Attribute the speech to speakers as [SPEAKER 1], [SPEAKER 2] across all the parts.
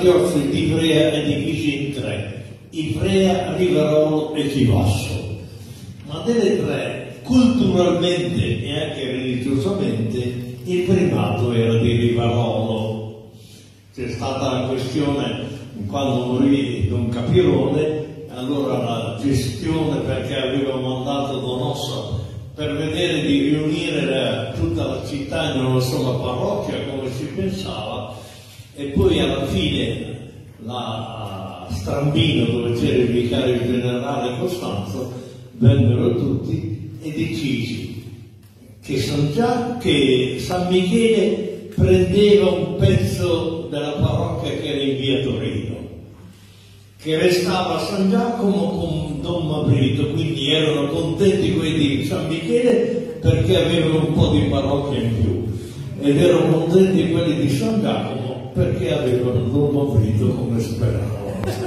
[SPEAKER 1] diocesi di Ivrea è divisa in tre: Ivrea, Rivarolo e Chivasso. Ma delle tre, culturalmente e anche religiosamente, il primato era di Rivarolo. C'è stata la questione quando morì Don Capirone, allora la gestione, perché aveva mandato Donoso per vedere di riunire tutta la città in una sola parrocchia come si pensava, e poi alla fine la Strambino, dove c'era il vicario generale Costanzo, vennero tutti e decisi che San Michele prendeva un pezzo della parrocchia che era in via Torino, che restava a San Giacomo con Don Mavrito, quindi erano contenti quelli di San Michele perché avevano un po' di parrocchia in più, ed erano contenti quelli di San Giacomo perché avevano Don Mavrito come speravano.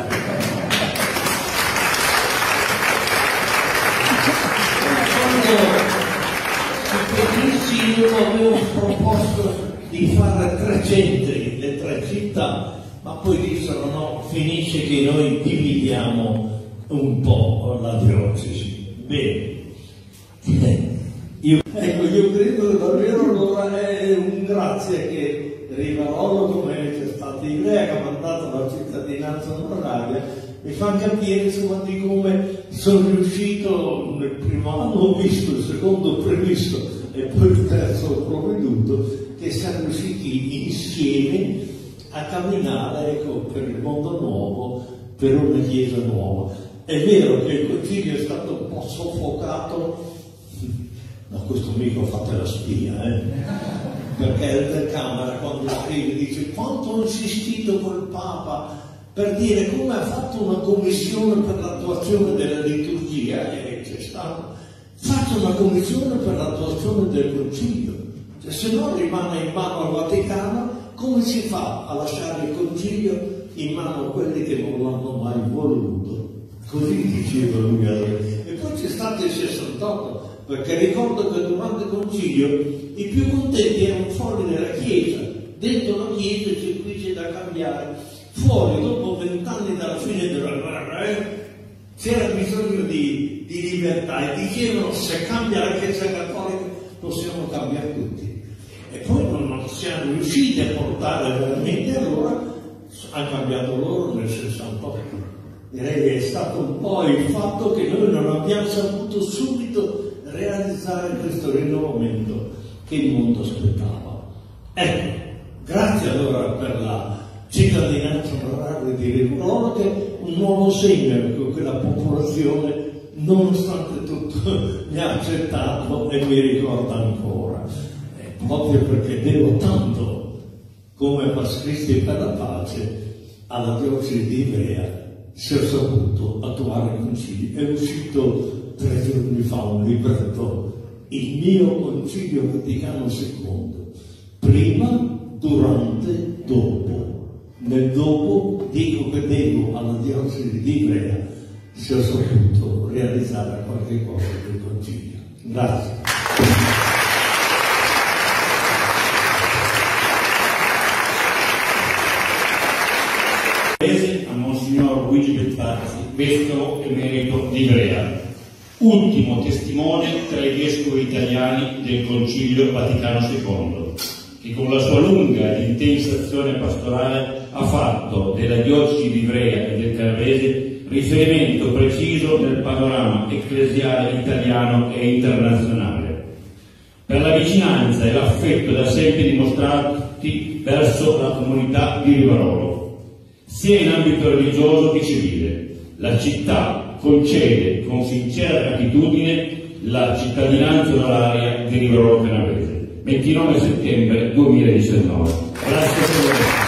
[SPEAKER 1] Io avevo proposto di fare 3 centri, le 3 città, ma poi dissero no, finisce che noi dividiamo un po' la diocesi. Bene, io credo che davvero allora è un grazie che Rivarolo, come c'è stato Ivrea, che ha mandato la cittadinanza onoraria, mi fa capire insomma di come sono riuscito nel primo anno, ho visto, il secondo previsto e poi il terzo provveduto, che siamo riusciti insieme a camminare, ecco, per il mondo nuovo, per una chiesa nuova. È vero che il concilio è stato un po' soffocato, ma questo mica fate la spia, perché la Camera quando scrive dice quanto ho insistito col Papa per dire come ha fatto una commissione per l'attuazione della liturgia, e c'è stato, faccio una commissione per l'attuazione del concilio, cioè, se no rimane in mano al Vaticano. Come si fa a lasciare il concilio in mano a quelli che non l'hanno mai voluto? Così diceva lui allora. E poi c'è stato il 68, perché ricordo che durante il concilio i più contenti erano fuori nella chiesa, dentro la chiesa c'è da cambiare, fuori dopo 20 anni dalla fine della guerra c'era bisogno di libertà, e dicevano se cambia la Chiesa Cattolica possiamo cambiare tutti. E poi non siamo riusciti a portare veramente, allora hanno cambiato loro nel 68. Direi che è stato un po' il fatto che noi non abbiamo saputo subito realizzare questo rinnovamento che il mondo aspettava. Ecco, grazie allora per la cittadinanza onoraria di Rivarolo, che è un nuovo segno che la popolazione, nonostante tutto, mi ha accettato e mi ricorda ancora. Proprio perché devo tanto, come Pascristi per la pace, alla diocesi di Ivrea, si è saputo attuare il concilio. È uscito 3 giorni fa un libretto, il mio concilio Vaticano II, prima, durante, dopo. Nel dopo dico che devo alla diocesi di Ivrea si è saputo realizzare qualche cosa del concilio. Grazie.
[SPEAKER 2] A Monsignor Luigi Bettazzi, vescovo emerito di Ivrea, ultimo testimone tra i vescovi italiani del Concilio Vaticano II, che con la sua lunga ed intensa azione pastorale ha fatto della diocesi di Ivrea e del Canavese riferimento preciso nel panorama ecclesiale italiano e internazionale, per la vicinanza e l'affetto da sempre dimostrati verso la comunità di Rivarolo, sia in ambito religioso che civile. La città concede con sincera gratitudine la cittadinanza onoraria di Rivarolo Canavese, 29 settembre 2019. Grazie a tutti.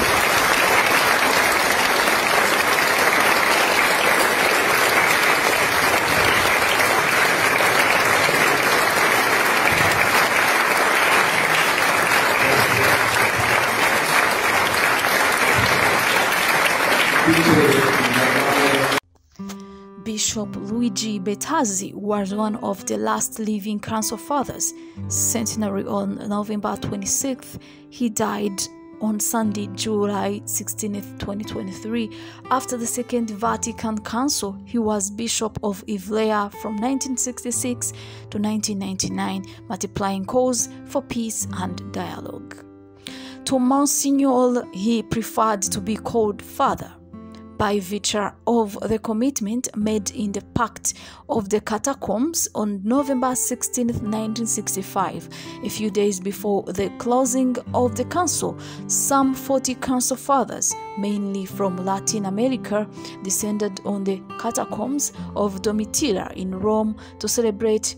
[SPEAKER 3] Bishop Luigi Bettazzi was one of the last living Council Fathers. Centenary on November 26th, he died on Sunday, July 16, 2023. After the Second Vatican Council, he was Bishop of Ivrea from 1966 to 1999, multiplying calls for peace and dialogue. To Monsignor, he preferred to be called Father, by virtue of the commitment made in the Pact of the Catacombs on November 16, 1965. A few days before the closing of the council, some 40 council fathers, mainly from Latin America, descended on the catacombs of Domitilla in Rome to celebrate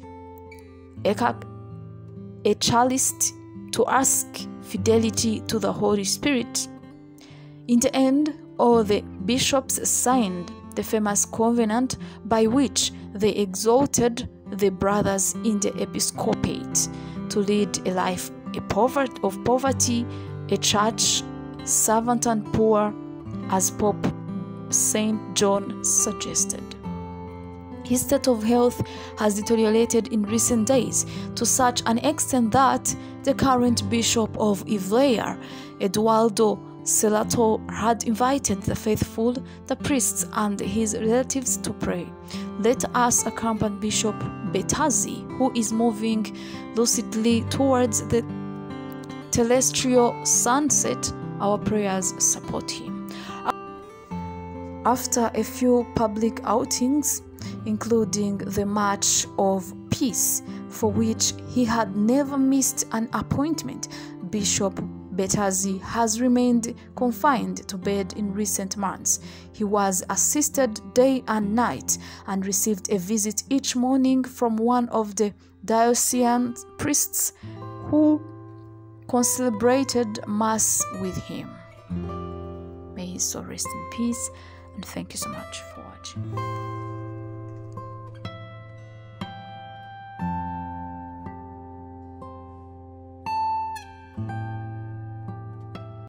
[SPEAKER 3] a chalice to ask fidelity to the Holy Spirit. In the end, all the bishops signed the famous covenant by which they exalted the brothers in the episcopate to lead a life of poverty, a church servant and poor, as Pope St. John suggested. His state of health has deteriorated in recent days to such an extent that the current Bishop of Ivrea, Eduardo Celato, had invited the faithful, the priests, and his relatives to pray. Let us accompany Bishop Betazzi, who is moving lucidly towards the celestial sunset. Our prayers support him. After a few public outings, including the March of Peace, for which he had never missed an appointment, Bishop Betazzi has remained confined to bed in recent months. He was assisted day and night and received a visit each morning from one of the diocesan priests who celebrated Mass with him. May his soul rest in peace, and thank you so much for watching.